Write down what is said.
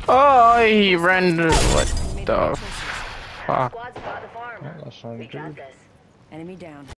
Oh, he ran. What the fuck? Squad spot the farm. Well, that's not We got good. this. Enemy down.